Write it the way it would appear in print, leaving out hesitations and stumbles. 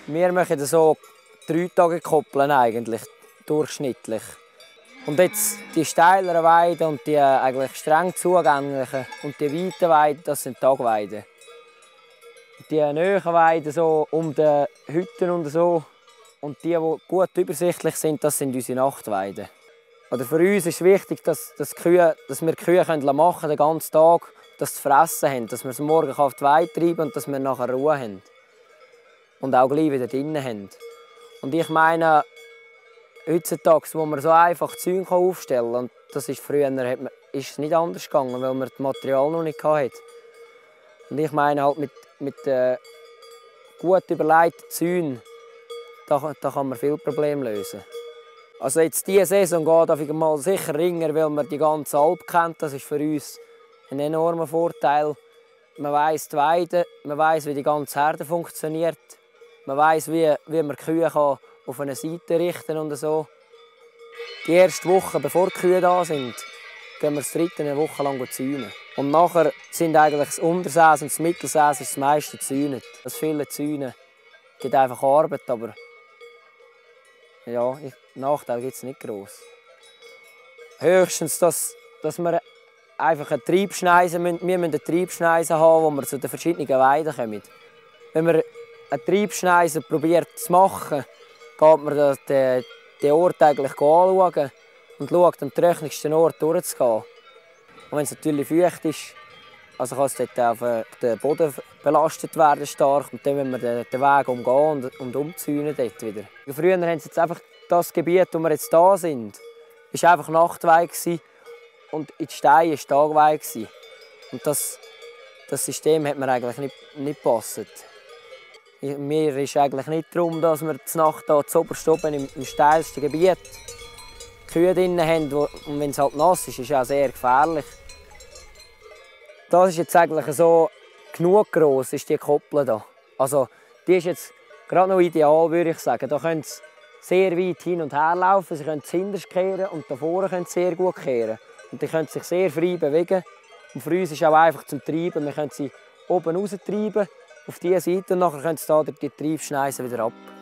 Wir machen so 3 Tage koppeln eigentlich, durchschnittlich. Und jetzt die steileren Weiden und die eigentlich streng zugänglichen und die weiten Weiden, das sind Tagweiden. Die nahen Weiden so um die Hütten und so und die gut übersichtlich sind, das sind unsere Nachtweiden. Oder für uns ist wichtig, dass wir die Kühe machen können, den ganzen Tag, dass sie fressen haben, dass wir sie morgen auf die Weide treiben und dass wir nachher Ruhe haben. Und auch gleich wieder drinnen haben. Und ich meine, heutzutage, wo man so einfach Zäune aufstellen kann, und das ist früher ist es nicht anders gegangen, weil man das Material noch nicht hatte. Und ich meine halt mit gut überlegten Zäunen, da kann man viele Probleme lösen. Also jetzt diese Saison geht mal sicher ringer, weil man die ganze Alp kennt. Das ist für uns ein enormer Vorteil. Man weiss die Weide, man weiss, wie die ganze Herde funktioniert. Man weiss, wie man die Kühe auf eine Seite richten und so. Die erste Woche, bevor die Kühe da sind, gehen wir das dritte eine Woche lang zäunen. Und nachher sind eigentlich das Untersäß und das Mittelsäß das meiste zäunet. Das viele Zäunen gibt einfach Arbeit, aber ja, Nachteil gibt es nicht gross. Höchstens, dass wir einfach eine Treibschneise müssen. Wir müssen eine Treibschneise haben, wo wir zu den verschiedenen Weiden kommen. Wenn man eine Treibschneise probiert zu machen, geht man den Ort eigentlich anschauen und schaut, am trockensten Ort durchzugehen. Und wenn es natürlich feucht ist, also kann es dort auf den Boden belastet werden stark und dann müssen wir den Weg umgehen und umzäunen dort wieder. Früher haben sie jetzt einfach das Gebiet, wo wir jetzt da sind, war einfach Nachtweide und in die Steine war Tagweide. Und das System hat mir eigentlich nicht gepasst. Mir ist eigentlich nicht darum, dass wir die Nacht hier zuoberst oben im steilsten Gebiet Kühe drin haben. Und wenn es halt nass ist, ist es auch sehr gefährlich. Das ist jetzt eigentlich so genug gross, ist die Koppel hier. Also die ist jetzt gerade noch ideal, würde ich sagen. Da können sie sehr weit hin und her laufen, sie können zuhinterst kehren und da vorne können sie sehr gut kehren. Und die können sich sehr frei bewegen. Und für uns ist es auch einfach zum Treiben. Wir können sie oben raus treiben, auf diese Seite, und nachher können sie da die Treibschneise wieder ab.